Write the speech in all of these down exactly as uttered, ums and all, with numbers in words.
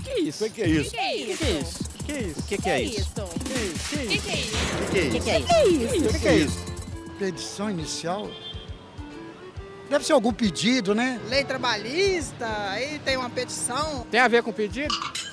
que é isso? O que é isso? Que é isso? Que é isso? Que é isso? O que que é isso? Que que é isso? Que que é Que isso? que é isso? O que que é isso? Petição inicial? Deve ser algum pedido, né? Lei trabalhista, aí tem uma petição. Tem a ver com pedido?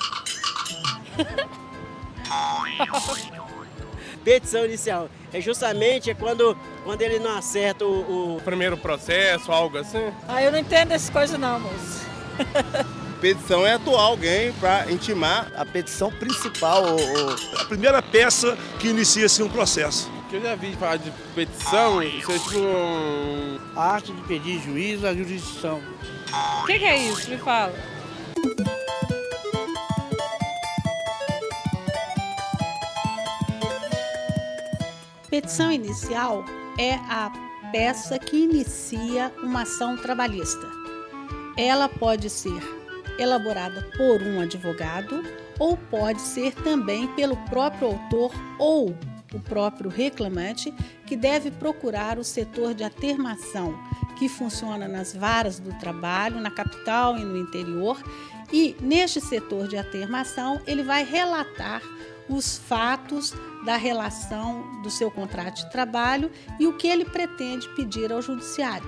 Petição inicial é justamente é quando, quando ele não acerta o, o... Primeiro processo, algo assim? Ah, eu não entendo essas coisas não, moço. Petição é atuar alguém para intimar. A petição principal, ou, ou... A primeira peça que inicia-se um processo. O que eu já vi falar de petição, isso é tipo um... A arte de pedir juízo à jurisdição. O que que é isso? Me fala. Petição inicial é a peça que inicia uma ação trabalhista. Ela pode ser elaborada por um advogado ou pode ser também pelo próprio autor ou o próprio reclamante, que deve procurar o setor de atermação, que funciona nas varas do trabalho, na capital e no interior, e neste setor de atermação ele vai relatar os fatos da relação do seu contrato de trabalho e o que ele pretende pedir ao judiciário.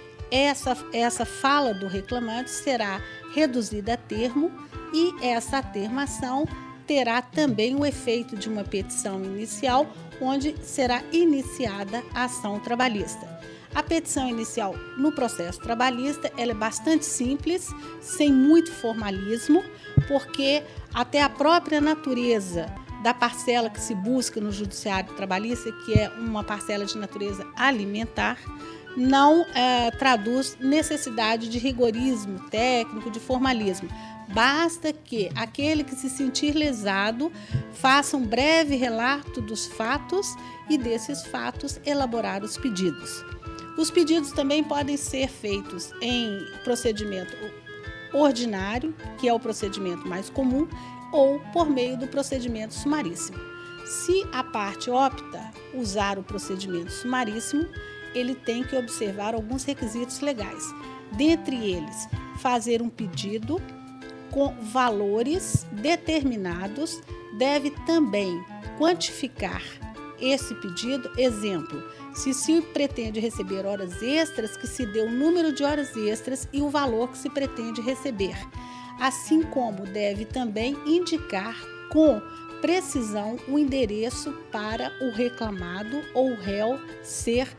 Essa, essa fala do reclamante será reduzida a termo e essa atermação terá também o efeito de uma petição inicial, onde será iniciada a ação trabalhista. A petição inicial no processo trabalhista ela é bastante simples, sem muito formalismo, porque até a própria natureza da parcela que se busca no judiciário trabalhista, que é uma parcela de natureza alimentar, não é, traduz necessidade de rigorismo técnico, de formalismo. Basta que aquele que se sentir lesado faça um breve relato dos fatos e desses fatos elaborar os pedidos. Os pedidos também podem ser feitos em procedimento ordinário, que é o procedimento mais comum, ou por meio do procedimento sumaríssimo. Se a parte opta usar o procedimento sumaríssimo, ele tem que observar alguns requisitos legais. Dentre eles, fazer um pedido com valores determinados, deve também quantificar esse pedido. Exemplo, se se pretende receber horas extras, que se dê o número de horas extras e o valor que se pretende receber. Assim como deve também indicar com precisão o endereço para o reclamado ou o réu ser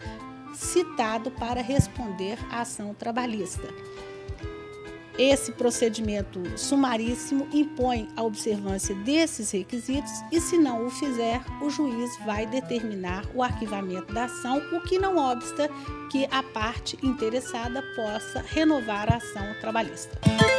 citado para responder à ação trabalhista. Esse procedimento sumaríssimo impõe a observância desses requisitos e, se não o fizer, o juiz vai determinar o arquivamento da ação, o que não obsta que a parte interessada possa renovar a ação trabalhista.